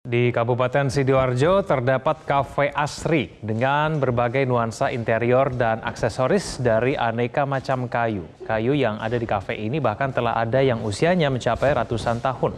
Di Kabupaten Sidoarjo terdapat kafe asri dengan berbagai nuansa interior dan aksesoris dari aneka macam kayu. Kayu yang ada di kafe ini bahkan telah ada yang usianya mencapai ratusan tahun.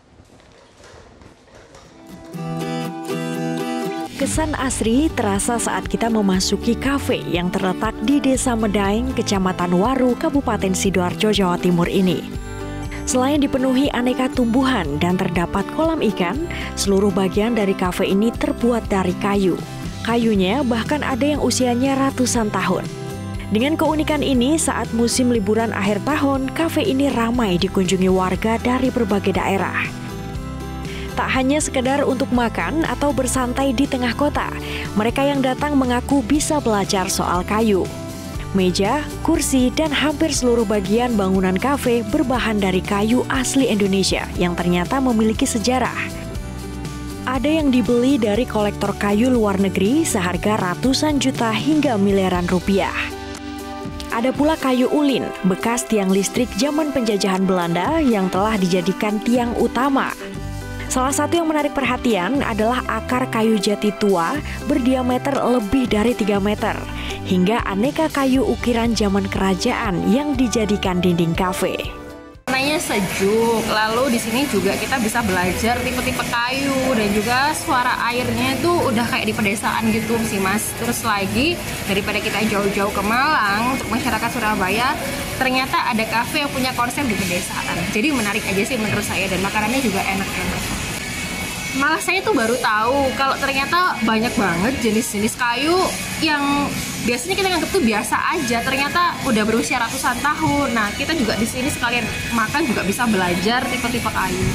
Kesan asri terasa saat kita memasuki kafe yang terletak di Desa Medaeng, Kecamatan Waru, Kabupaten Sidoarjo, Jawa Timur ini. Selain dipenuhi aneka tumbuhan dan terdapat kolam ikan, seluruh bagian dari kafe ini terbuat dari kayu. Kayunya bahkan ada yang usianya ratusan tahun. Dengan keunikan ini, saat musim liburan akhir tahun, kafe ini ramai dikunjungi warga dari berbagai daerah. Tak hanya sekedar untuk makan atau bersantai di tengah kota, mereka yang datang mengaku bisa belajar soal kayu. Meja, kursi, dan hampir seluruh bagian bangunan kafe berbahan dari kayu asli Indonesia yang ternyata memiliki sejarah. Ada yang dibeli dari kolektor kayu luar negeri seharga ratusan juta hingga miliaran rupiah. Ada pula kayu ulin, bekas tiang listrik zaman penjajahan Belanda yang telah dijadikan tiang utama. Salah satu yang menarik perhatian adalah akar kayu jati tua berdiameter lebih dari 3 meter, hingga aneka kayu ukiran zaman kerajaan yang dijadikan dinding kafe. Warnanya sejuk, lalu di sini juga kita bisa belajar tipe-tipe kayu dan juga suara airnya itu udah kayak di pedesaan gitu sih Mas. Terus lagi daripada kita jauh-jauh ke Malang untuk masyarakat Surabaya, ternyata ada kafe yang punya konsep di pedesaan. Jadi menarik aja sih menurut saya dan makanannya juga enak-enak. Malah saya tuh baru tahu kalau ternyata banyak banget jenis-jenis kayu yang biasanya kita anggap tuh biasa aja, ternyata udah berusia ratusan tahun. Nah, kita juga di sini sekalian makan juga bisa belajar tipe-tipe kayu.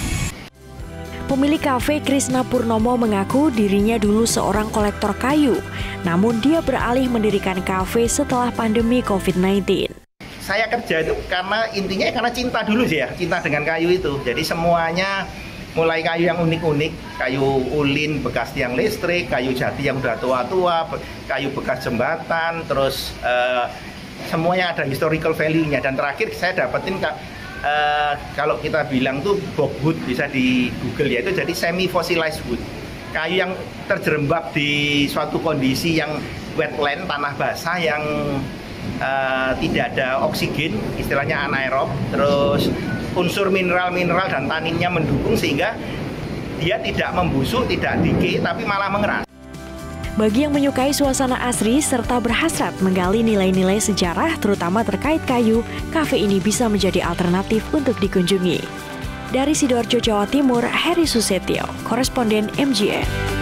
Pemilik kafe Krisna Purnomo mengaku dirinya dulu seorang kolektor kayu, namun dia beralih mendirikan kafe setelah pandemi COVID-19. Saya kerja itu intinya cinta dulu sih ya, cinta dengan kayu itu. Jadi semuanya mulai kayu yang unik-unik, kayu ulin bekas tiang listrik, kayu jati yang udah tua-tua, kayu bekas jembatan, terus semuanya ada historical value-nya. Dan terakhir saya dapetin kalau kita bilang tuh bogwood, bisa di Google ya, itu jadi semi fossilized wood. Kayu yang terjerembab di suatu kondisi yang wetland, tanah basah yang tidak ada oksigen, istilahnya anaerob, terus unsur mineral-mineral dan taninnya mendukung sehingga dia tidak membusuk, tidak decay, tapi malah mengeras. Bagi yang menyukai suasana asri serta berhasrat menggali nilai-nilai sejarah terutama terkait kayu, kafe ini bisa menjadi alternatif untuk dikunjungi. Dari Sidoarjo, Jawa Timur, Heri Susetio, koresponden MGN.